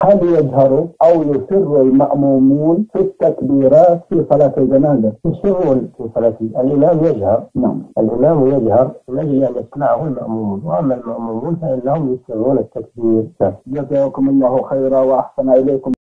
هل يجهر أو يسر المأمومون في التكبيرات في صلاة الجنازة؟ يسرون في صلاة الإمام يجهر. نعم، الإمام يجهر من أجل أن يسمعه المأمومون، وأما المأمومون فإنهم يسرون التكبير. جزاكم الله خيرا وأحسن إليكم.